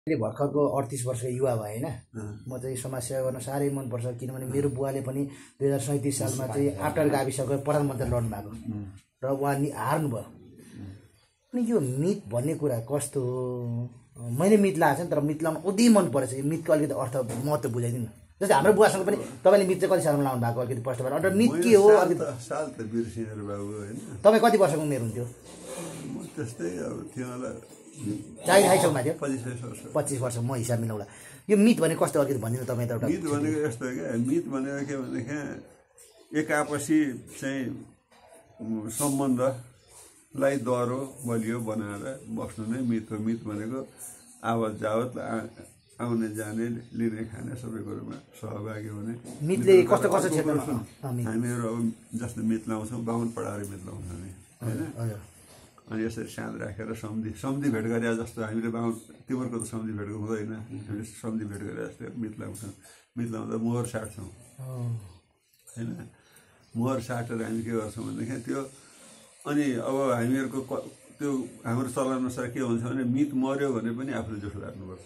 अहिले भर्खरको 38 वर्षको युवा भए हैन म चाहिँ समाजसेवा गर्न साह्रै मनपर्छ किनभने मेरो बुवाले पनि 2037 सालमा चाहिँ आफटार गाविसको प्रधानमन्त्री लड्नु भएको र उहाँ हार्नुभयो। अनि यो मित भन्ने कुरा कस्तो हो मैले मित लाएको छ नि तर मित लाउन उति मन परेछ यो मितको अलिकति अर्थ महत्त्व बुझाइदिनु जस्तै हाम्रो बुवासँग पनि तपाईले मित चाहिँ कति सालमा लाउनु भएको अलिकति प्रश्न गरेर अन्त मित के हो साल त बिर्सिएर बाबु हैन तपाई कति वर्षको उमेर हुन्थ्यो म त्यस्तै अब थियो होला चाहिँ हाइसकमा थियो 25 वर्ष म हिसाब मिलाउला यो मित भने कस्तो अलिकति भनिदिनु तपाई त एउटा मित भनेको यस्तो हो क्या मित भनेको के भनेको एक आपसी चाहिँ सम्बन्धलाई दह्रो बलियो बनाएर बस्नु नै मित हो। मित भनेको आवत जावत आउने जाने लिने खाने सबै कुरोमा सहभागी हुने। मितले कस्तो कस्तो क्षेत्रमा हामीहरू अब जस्तो मित लाउँछौँ बाहुन पढाएर मित लाउँछौँ नि होइन अनि यसरी साँध राखेर सम्धि भेट गरे जस्तो हामीले बाहुन तिमीहरूको त सम्धि भेट हुँदैन हामीले सम्धि भेट गरे जस्तो मित लाउँछौँ। मित लाउँदा मोहर साट्छौँ होइन मोहर साटेर हामी के गर्छौँ भनेदेखि त्यो अनि अब हामीहरूको त्यो हाम्रो चलनअनुसार के हुन्छ भने मित मर्यो भने पनि आफूले जोस लाग्नुपर्छ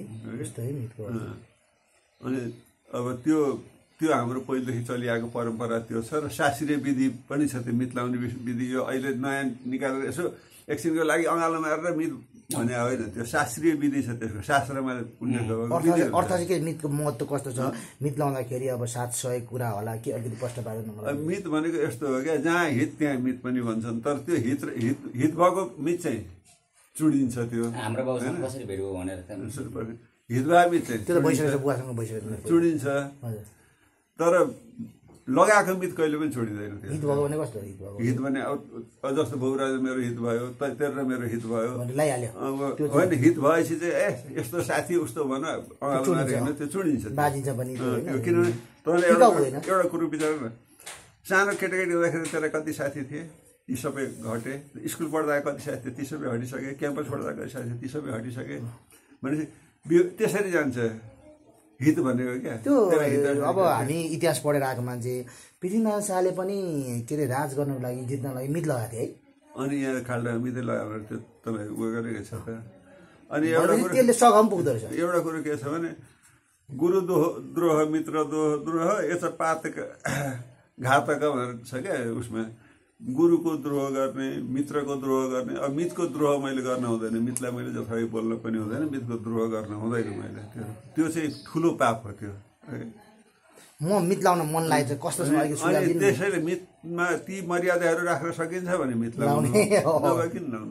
अनि अब त्यो हाम्रो पहिलेदेखि चलिआएको परम्परा त्यो छ र शास्त्रीय विधि पनि छ त्यो मित लाउने विधि। यो अहिले नयाँ निकालेर यसो एकछिनको लागि अँगालो मारेर मित भने होइन त्यो शास्त्रीय विधि छ त्यसको शास्त्रमा उल्लेख गरेको अर्थ चाहिँ के मितको महत्त्व कस्तो छ मित लाउँदाखेरि अब 700 कुरा होला के अलिकति प्रश्न पार्नु मित भनेको यस्तो हो क्या जहाँ हित त्यहाँ मित पनि भन्छन् तर त्यो हित भएको मित चाहिँ चुडिन्छ त्यो हाम्रो बाबुसँग कसरी भेट भयो भनेर हित भएको मित चाहिँ त्यो त भइसकेको बुवासँग भइसकेको चुडिन्छ तर लगाएको मित कहिले पनि छोडिँदैन त्यो हित भयो भने कस्तो हित भने अब जस्तो बौराज मेरो हित भयो तेरो र मेरो हित भयो होइन हित भएपछि चाहिँ यस्तो साथी उस्तो भन होइन त्यो चुडिन्छ बाजिन्छ पनि किनभने तपाईँले एउटा कुरो विचार न सानो केटाकेटी हुँदाखेरि तेरा कति साथी थिए ती सबै घटे स्कुल पढ्दा कति साथी थिए ती सबै हटिसके क्याम्पस पढ्दा कति साथी थिए ती सबै हटिसके भनेपछि त्यसरी जान्छ हित भनेको क्या त्यो अब हामी इतिहास पढेर आएको मान्छे पृथ्वीनारायण शाहले पनि के अरे राज गर्नको लागि जित्नको लागि मित लगाएको थिए है अनि यहाँ खाल्डा मितै लगाएर त्यो तपाईँ उयो गरेको छ त अनि त्यसले सघाउ पुग्दो रहेछ। एउटा कुरो के छ भने गुरु द्रोह मित्र द्रोह यच पातक घातक भनेर छ क्या उसमा गुरुको द्रोह गर्ने मित्रको द्रोह गर्ने अब मितको द्रोह मैले गर्न हुँदैन मितलाई मैले जथाभावी बोल्न पनि हुँदैन मितको द्रोह गर्न हुँदैन मैले त्यो चाहिँ ठुलो पाप हो त्यो म मित लाउन मन लागेको छ कस्तो अनि त्यसैले मितमा ती मर्यादाहरू राख्न सकिन्छ भने मित लाउने नभए किन लाउनु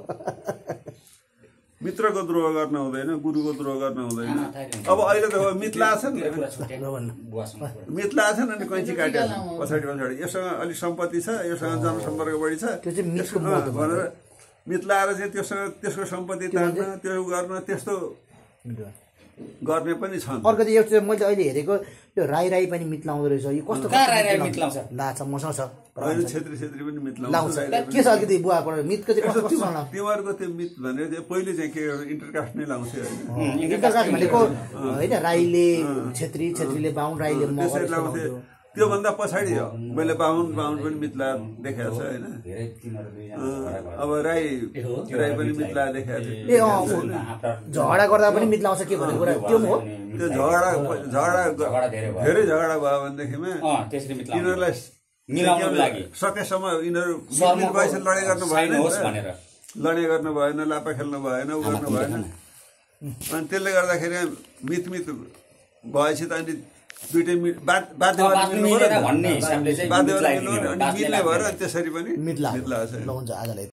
मित्रको द्रोह गर्न हुँदैन गुरुको द्रोह गर्न हुँदैन। अब अहिले त मित लाछन् मित लाछन् अनि कैँची काटेर पछाडि योसँग अलिक सम्पत्ति छ योसँग जनसम्पर्क बढी छ भनेर मित लाएर चाहिँ त्यसको सम्पत्ति तान्न त्यो गर्न त्यस्तो गर्ने पनि छन्। अर्को चाहिँ एउटा मैले अहिले हेरेको त्यो राई पनि मित लाउँदो रहेछ यो कस्तो लाछ मसँग छ छेत्री पनि मित लाउँछ के छ अलिकति बुवाको मितको चाहिँ कस्तो तिमीहरूको त्यो मित भनेको पहिले चाहिँ के इन्टरकास्ट नै लाउँथ्यो इन्टरकास्ट भनेको होइन राईले छेत्रीले बाहुन राईले लाउँथ्यो त्योभन्दा पछाडि मैले बाहुन पनि मित लाएर देखाएको छ होइन अब राई पनि मित लाएर देखाएको थियो झगडा गर्दा पनि मित लाउँछ के भन्ने कुरा त्यो हो त्यो झगडा धेरै झगडा भयो भनेदेखिमा यिनीहरूलाई सकेसम्म यिनीहरू लडाइँ गर्नु भएन लापा खेल्नु भएन उ गर्नु भएन अनि त्यसले गर्दाखेरि मित भएपछि त अनि दुइटै बाध्य मिल्ने भएर त्यसरी पनि मित लगाएको छ।